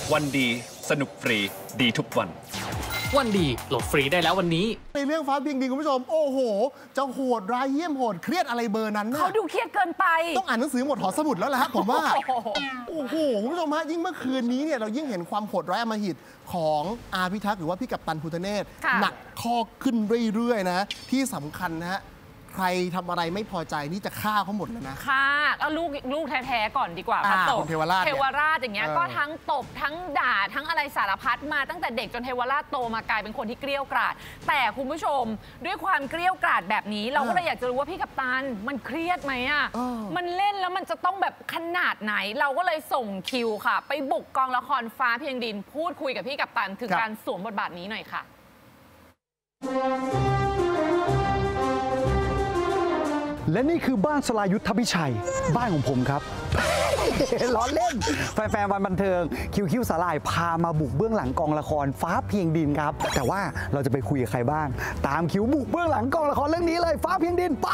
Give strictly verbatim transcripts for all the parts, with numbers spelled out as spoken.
วันดีสนุกฟรีดีทุกวันวันดีโหลดฟรีได้แล้ววันนี้ในเรื่องฟ้าเพียงดินคุณผู้ชมโอ้โหจะโหดร้ายเยี่ยมโหดเครียดอะไรเบอร์นั้นเนี่ยเขาดูเครียดเกินไปต้องอ่านหนังสือหมดหอสมุดแล้วแหละครับผมว่าโอ้โหคุณผู้ชมฮะยิ่งเมื่อคืนนี้เนี่ยเรายิ่งเห็นความโหดร้ายอำมหิตของอาพิทักษ์หรือว่าพี่กัปตันภูทะเนศหนักข้อขึ้นเรื่อยๆนะที่สำคัญนะฮะใครทำอะไรไม่พอใจนี่จะฆ่าเขาหมดเลยนะฆ่าเอาลูกลูกแท้ๆก่อนดีกว่าพัดตบเทวราชเทวราชอย่างเงี้ยก็ทั้งตบทั้งด่าทั้งอะไรสารพัดมาตั้งแต่เด็กจนเทวราชโตมากลายเป็นคนที่เกลี้ยกล่อมแต่คุณผู้ชมด้วยความเกลี้ยกล่อมแบบนี้เราก็เลยอยากจะรู้ว่าพี่กัปตันมันเครียดไหมอ่ะมันเล่นแล้วมันจะต้องแบบขนาดไหนเราก็เลยส่งคิวค่ะไปบุกกองละครฟ้าเพียงดินพูดคุยกับพี่กัปตันถึงการสวมบทบาทนี้หน่อยค่ะและนี่คือบ้านสลายุทธพิชัยบ้านของผมครับ ล้อเล่นแฟนๆวันบันเทิงคิวคิวสาลายพามาบุกเบื้องหลังกองละครฟ้าเพียงดินครับแต่ว่าเราจะไปคุยกับใครบ้างตามคิวบุกเบื้องหลังกองละครเรื่องนี้เลยฟ้าเพียงดินไป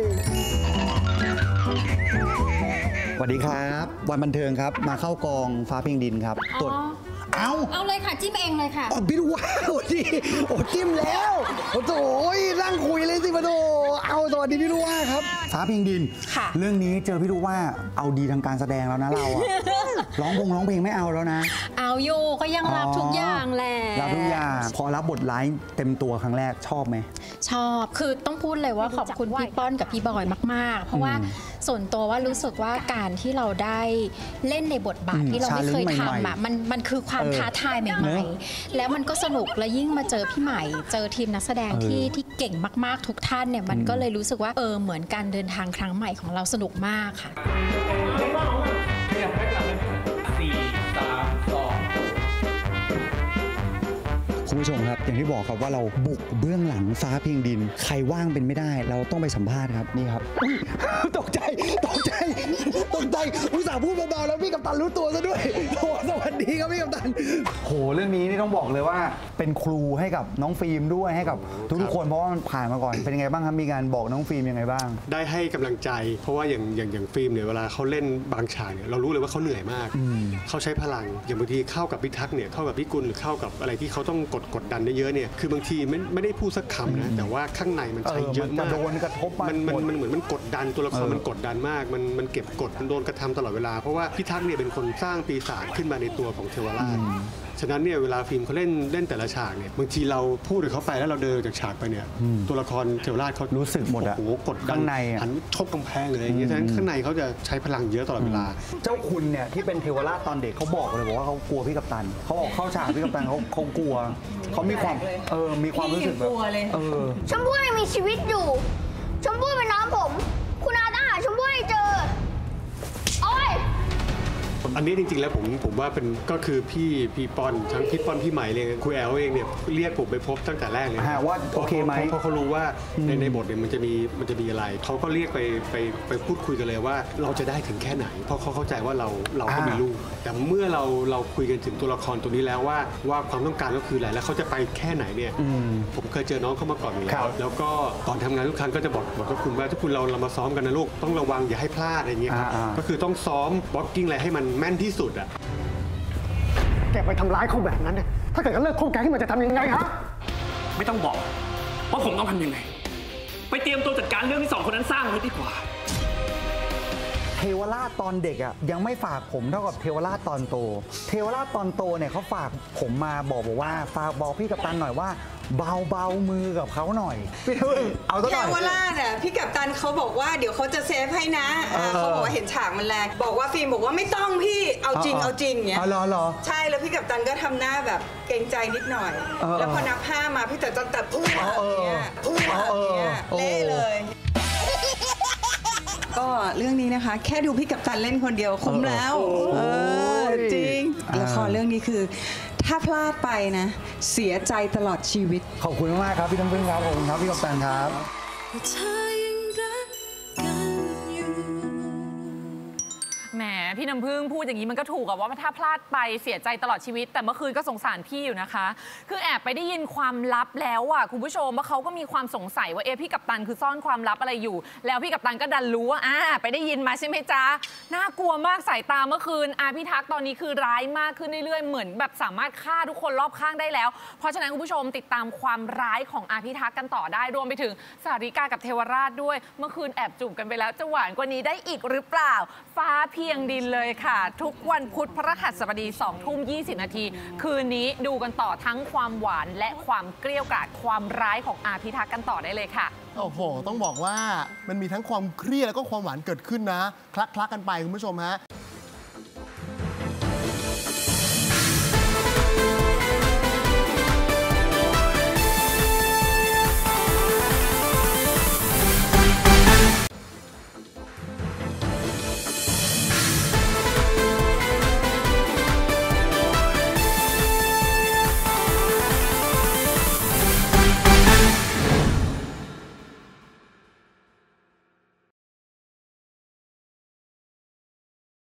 สวัสดีครับวันบันเทิงครับมาเข้ากองฟ้าเพียงดินครับตรวจเอาเอาเลยค่ะจิ้มเองเลยค่ะอ๋อพี่ดูว่าโอ้ดีโอ้จิ้มแล้วโอ้โหนั่งคุยเลยสิมาดูเอาสวัสดีพี่ดูว่าครับฟ้าเพียงดินเรื่องนี้เจอพี่ดูว่าเอาดีทางการแสดงแล้วนะเราอะร้องพงร้องเพลงไม่เอาแล้วนะเอาอยู่ก็ยังรับทุกอย่างแหละรับทุกอย่างพอรับบทร้ายเต็มตัวครั้งแรกชอบไหมชอบคือต้องพูดเลยว่าขอบคุณพี่ป้อนกับพี่บอยมากๆเพราะว่าส่วนตัวว่ารู้สึกว่าการที่เราได้เล่นในบทบาทที่เราไม่เคยทำอะมันมันคือความท้าทายใหม่ๆแล้วมันก็สนุกและยิ่งมาเจอพี่ใหม่เจอทีมนักแสดงที่ที่เก่งมากๆทุกท่านเนี่ยมันก็เลยรู้สึกว่าเออเหมือนการเดินทางครั้งใหม่ของเราสนุกมากค่ะคุณผู้ชมครับอย่างที่บอกครับว่าเราบุกเบื้องหลังฟ้าเพียงดินใครว่างเป็นไม่ได้เราต้องไปสัมภาษณ์ครับนี่ครับตกใจตกใจตกใจอุตส่าห์พูดเบาๆแล้วพี่กัปตันรู้ตัวซะด้วยโอ้สวัสดีครับพี่กัปตันโหเรื่องนี้นี่ต้องบอกเลยว่าเป็นครูให้กับน้องฟิล์มด้วยให้กับทุกๆคนเพราะว่ามันผ่านมาก่อนเป็นยังไงบ้างครับมีการบอกน้องฟิล์มยังไงบ้างได้ให้กำลังใจเพราะว่าอย่างอย่างอย่างฟิล์มเนี่ยเวลาเขาเล่นบางฉากเนี่ยเรารู้เลยว่าเขาเหนื่อยมากเขาใช้พลังอย่างบางทีเข้ากับพิทักษ์เนี่ยเข้ากับพี่กุลหรือเข้ากับอะไรที่เขาต้องกดกดดันเยอะเนี่ยคือบางทีไม่ไม่ได้พูดสักคำนะแต่ว่าข้างในมันใช้เยอะมากโดนกระทบมันมันมันเหมือนมันกดดันตัวละครมันกดดันมากมันมันเก็บกดมันโดนกระทำตลอดเวลาเพราะว่าพิทักษ์เนี่ยเป็นคนสร้างปีศาจขึ้นมาในตัวของเทวราชฉะนั้นเนี่ยเวลาฟิล์มเขาเล่นเล่นแต่ละฉากเนี่ยบางทีเราพูดกับเขาไปแล้วเราเดินจากฉากไปเนี่ยตัวละครเทวราชเขารู้สึกหมดอะโอ้โหกดดันหันชกกำแพงเลยอย่างเงี้ยฉะนั้นข้างในเขาจะใช้พลังเยอะตลอดเวลาเจ้าคุณเนี่ยที่เป็นเทวราชตอนเด็กเขาบอกเลยบอกว่าเขากลัวพี่กัปตันเขาบอกเข้าฉากพี่กัปตันเขาเขากลัวเขามีความเออมีความรู้สึกแบบเออชมพู่ยังมีชีวิตอยู่ชมพู่เป็นน้องผมคุณอาต้องหาชมพู่ให้เจอโอ้ยอันนี้จริงๆแล้วผมผมว่าเป็นก็คือพี่พี่ปอนทั้งพี่ปอนพี่ใหม่เลยครูแอลเองเนี่ยเรียกผมไปพบตั้งแต่แรกเลยว่าโอเคไหมเพราะเขารู้ว่าในในบทเนี่ยมันจะมีมันจะมีอะไรเขาก็เรียกไปไปไปพูดคุยกันเลยว่าเราจะได้ถึงแค่ไหนเพราะเขาเข้าใจว่าเราเราก็มีลูกแต่เมื่อเราเราคุยกันถึงตัวละครตัวนี้แล้วว่าว่าความต้องการก็คืออะไรแล้วเขาจะไปแค่ไหนเนี่ยผมเคยเจอน้องเขามาก่อนอยู่แล้วแล้วก็ก่อนทำงานทุกครั้งก็จะบอกบอกกับคุณว่าทุกคุณเราเรามาซ้อมกันนะลูกต้องระวังอย่าให้พลาดอะไรอย่างเงี้ยครับก็คือต้องซ้อมบล็อกกิ้งอะไรให้มันแม่นที่สุดอ่ะแกไปทำร้ายเขาแบบนั้นเนี่ยถ้าเกิดเขาเลิกคบแกขึ้นมาจะทำยังไงฮะไม่ต้องบอกว่าผมต้องทำยังไงไปเตรียมตัวจัดการเรื่องที่สองคนนั้นสร้างไว้ดีกว่าเทวราชตอนเด็กอ่ะยังไม่ฝากผมเท่ากับเทวราชตอนโตเทวราชตอนโตเนี่ยเขาฝากผมมาบอกบอกว่าฝากบอกพี่กัปตันหน่อยว่าเบาเบามือกับเขาหน่อยพี่เอ้ยเอาตัวหน่อยเทวราชอ่ะพี่กัปตันเขาบอกว่าเดี๋ยวเขาจะเซฟให้นะเขาบอกว่าเห็นฉากมันแรงบอกว่าฟิล์มบอกว่าไม่ต้องพี่เอาจริงเอาจริงเงี้ยอ๋อเหรอใช่แล้วพี่กัปตันก็ทำหน้าแบบเกรงใจนิดหน่อยแล้วพอนับห้ามาพี่กัปตันแต่พูดอย่างเงี้ยพูดอย่างเงี้ยเละเลยก็เรื่องนี้นะคะแค่ดูพี่กัปตันเล่นคนเดียวคุ้มแล้วจริงละครเรื่องนี้คือถ้าพลาดไปนะเสียใจตลอดชีวิตขอบคุณมากครับพี่น้ำพึ่งครับขอบคุณครับพี่กัปตันครับแหมพพี่น้ำพึ่งพูดอย่างนี้มันก็ถูกอะว่าถ้าพลาดไปเสียใจตลอดชีวิตแต่เมื่อคืนก็สงสารพี่อยู่นะคะคือแอบไปได้ยินความลับแล้วอะคุณผู้ชมว่าเขาก็มีความสงสัยว่าเอ๊ะพี่กัปตันคือซ่อนความลับอะไรอยู่แล้วพี่กัปตันก็ดันรู้ว่าอ่าไปได้ยินมาใช่ไหมจ๊ะน่ากลัวมากสายตาเมื่อคืนอาพี่ทักษ์ตอนนี้คือร้ายมากขึ้นเรื่อยๆเหมือนแบบสามารถฆ่าทุกคนรอบข้างได้แล้วเพราะฉะนั้นคุณผู้ชมติดตามความร้ายของอาพี่ทักษ์กันต่อได้รวมไปถึงสาริกากับเทวราชด้วยเมื่อคืนแอบจูบกันไปแล้วจะหวานกว่านี้ได้อีกหรือเปล่าฟ้าเพียงดินเลยค่ะทุกวันพุธพฤหัสบดีสองทุ่มยี่สิบนาทีคืนนี้ดูกันต่อทั้งความหวานและความเกรี้ยวกราดความร้ายของอาพิทักษ์กันต่อได้เลยค่ะโอ้โหต้องบอกว่ามันมีทั้งความเครียดแล้วก็ความหวานเกิดขึ้นนะคลักๆกันไปคุณผู้ชมฮะ